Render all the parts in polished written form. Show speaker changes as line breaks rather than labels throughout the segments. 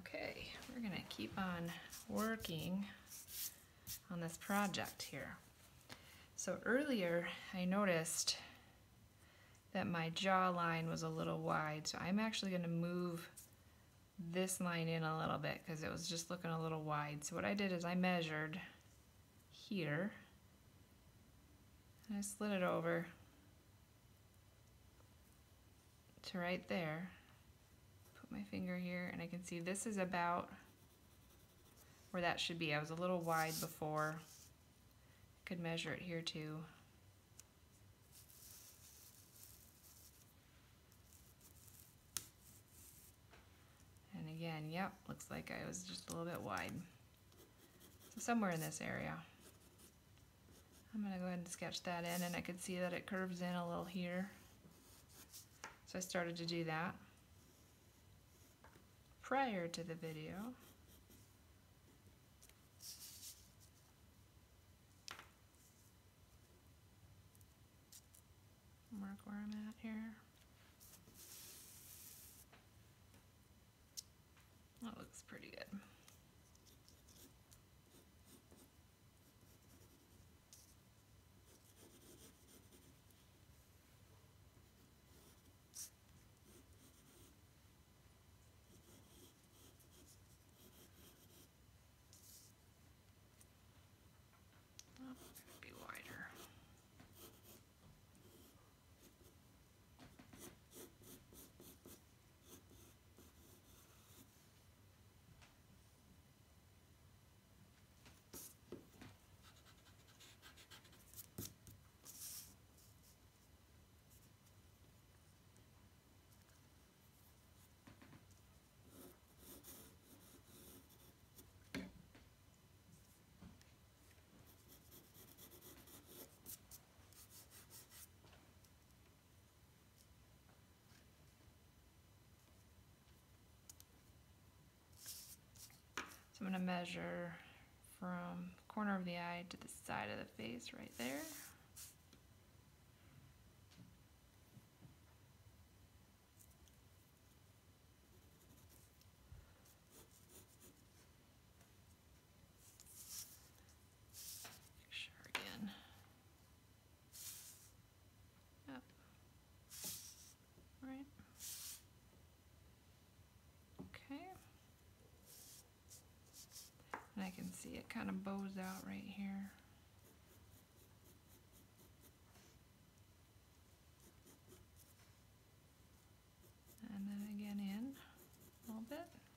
Okay, we're gonna keep on working on this project here. So earlier I noticed that my jawline was a little wide, so I'm actually gonna move this line in a little bit because it was just looking a little wide. So what I did is I measured here and I slid it over to right there. Put my finger here and I can see this is about where that should be. I was a little wide before. I could measure it here too. And again, yep, looks like I was just a little bit wide. So somewhere in this area. I'm gonna go ahead and sketch that in, and I could see that it curves in a little here. So I started to do that prior to the video. Mark where I'm at here. That looks pretty good. Oh, it's gonna be wider. So I'm going to measure from corner of the eye to the side of the face right there. Make sure again. Yep. Right. Okay. And I can see it kind of bows out right here. And then again in a little bit.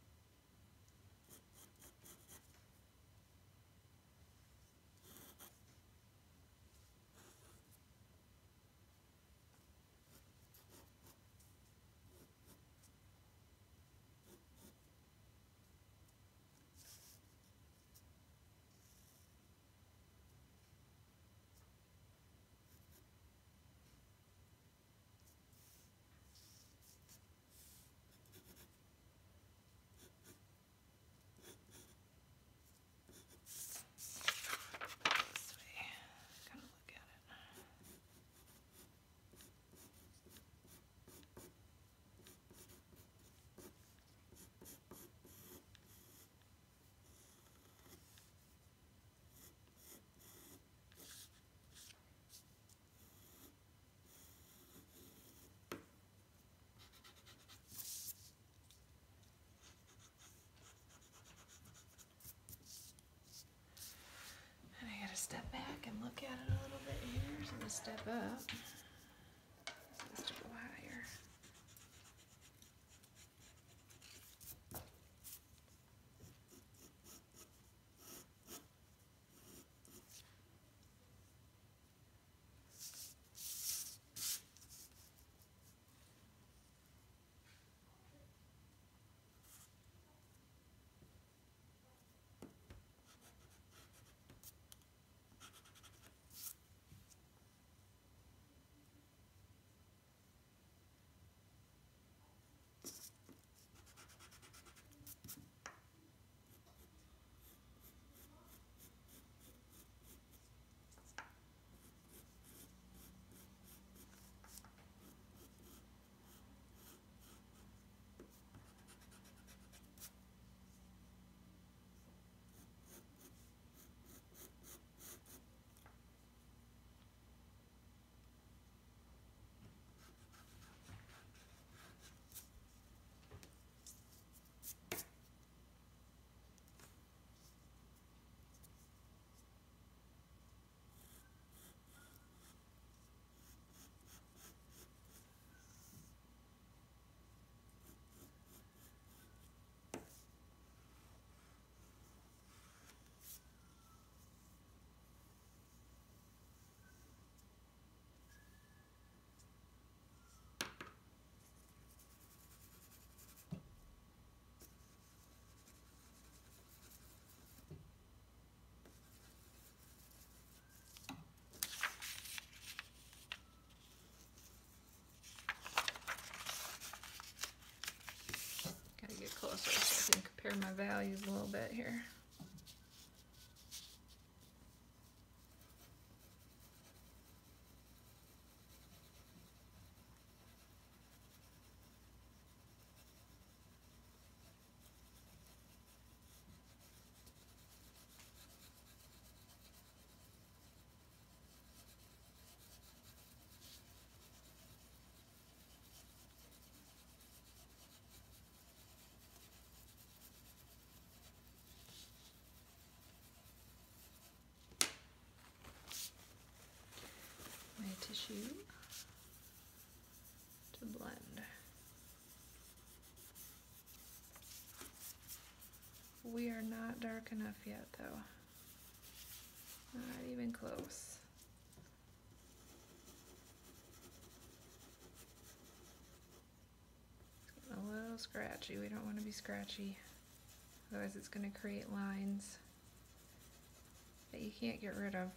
Step back and look at it a little bit here. So let's step up. Let's go higher. compare my values a little bit here. My tissue to blend. We are not dark enough yet though. Not even close. It's getting a little scratchy. We don't want to be scratchy. Otherwise it's going to create lines that you can't get rid of.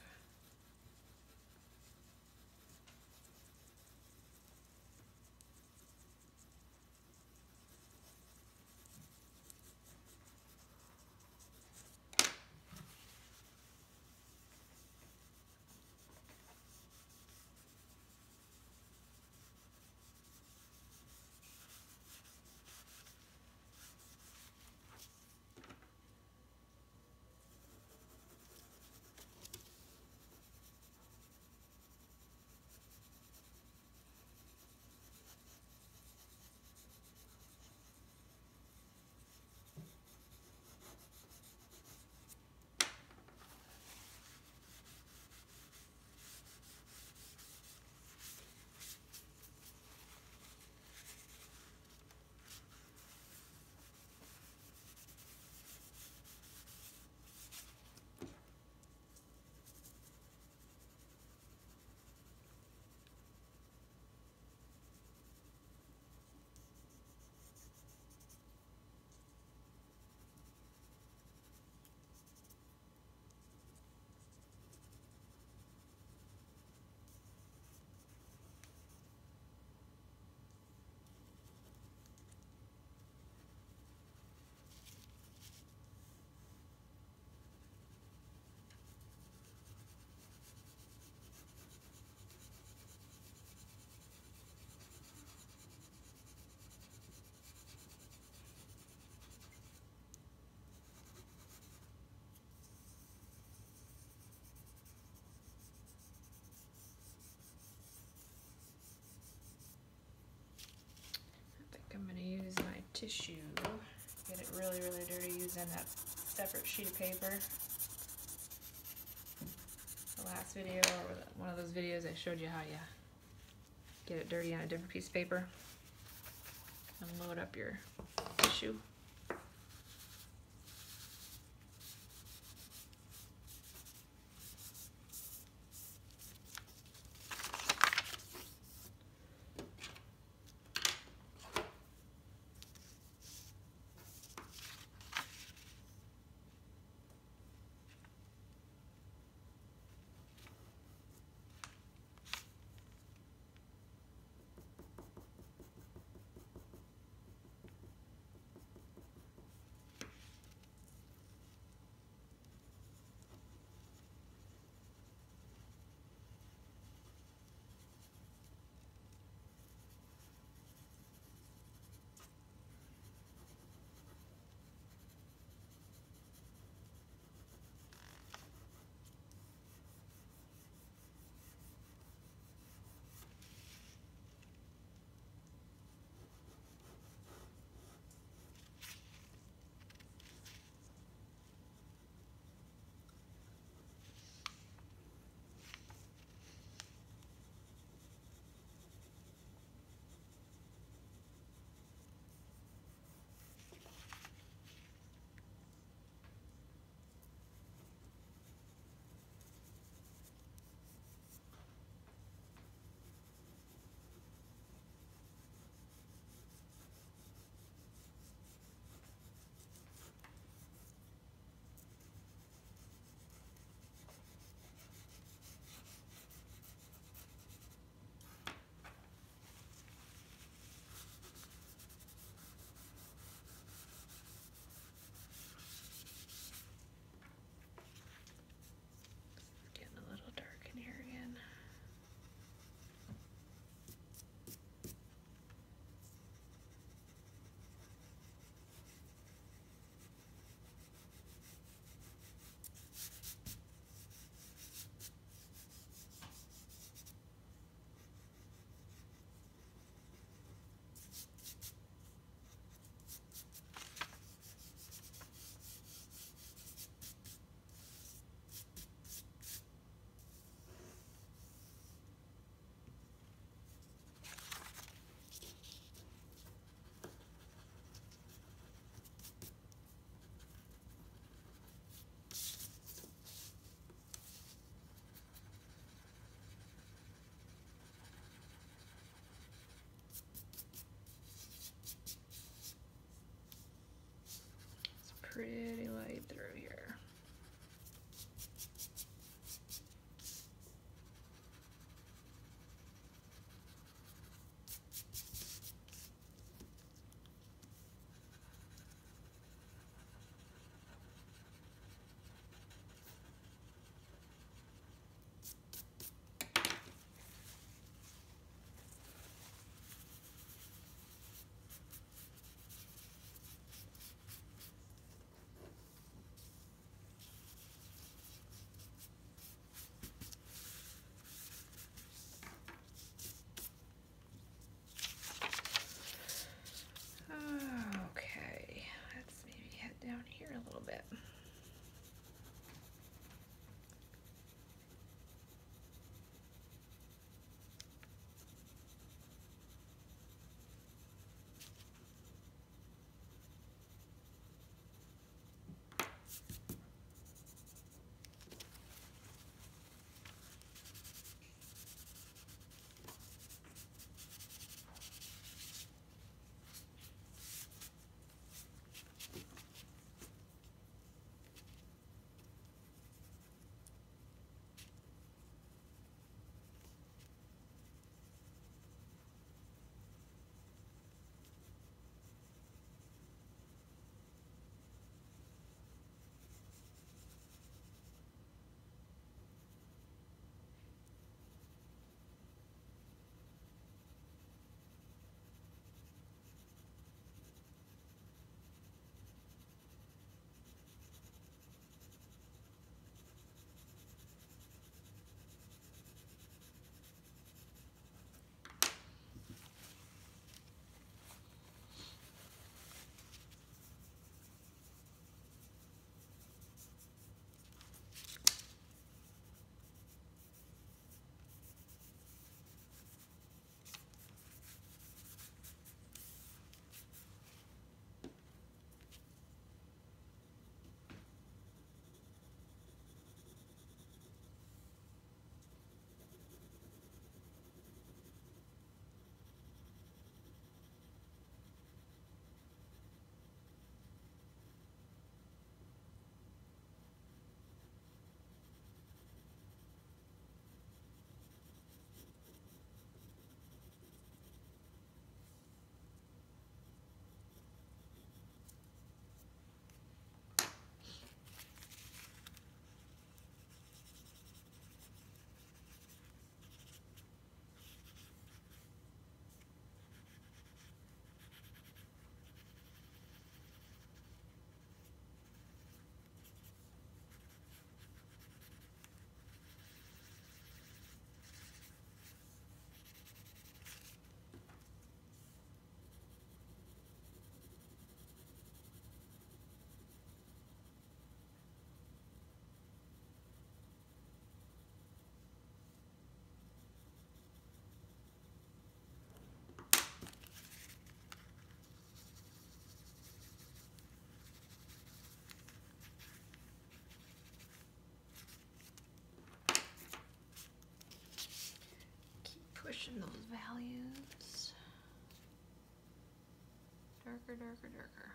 I'm going to use my tissue, get it really, really dirty using that separate sheet of paper. The last video, or one of those videos I showed you how you get it dirty on a different piece of paper and load up your tissue. pretty light through here. Okay, let's maybe head down here a little bit. Pushing those values darker, darker, darker.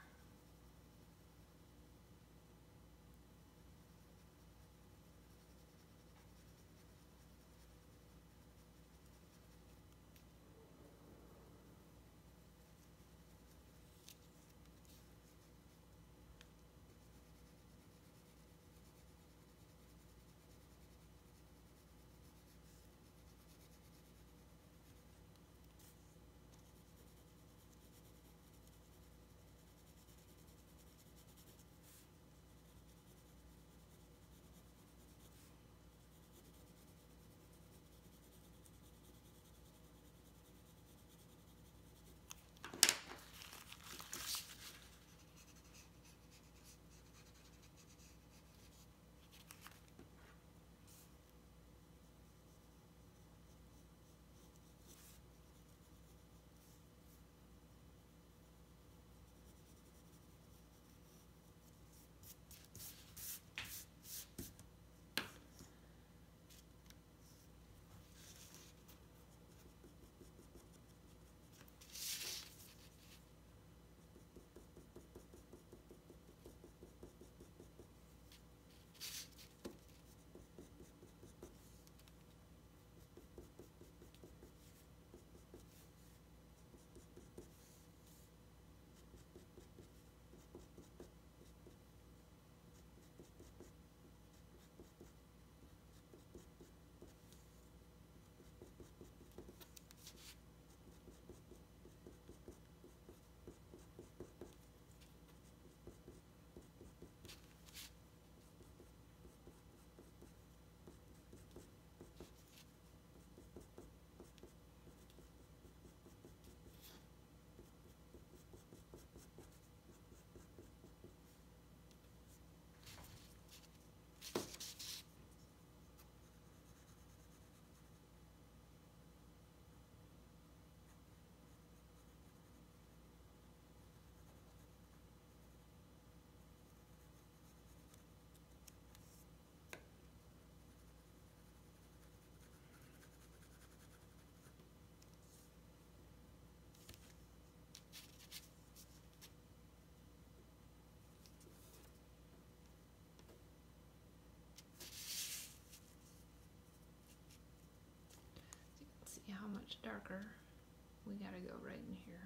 much darker. We gotta go right in here.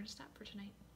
to stop for tonight.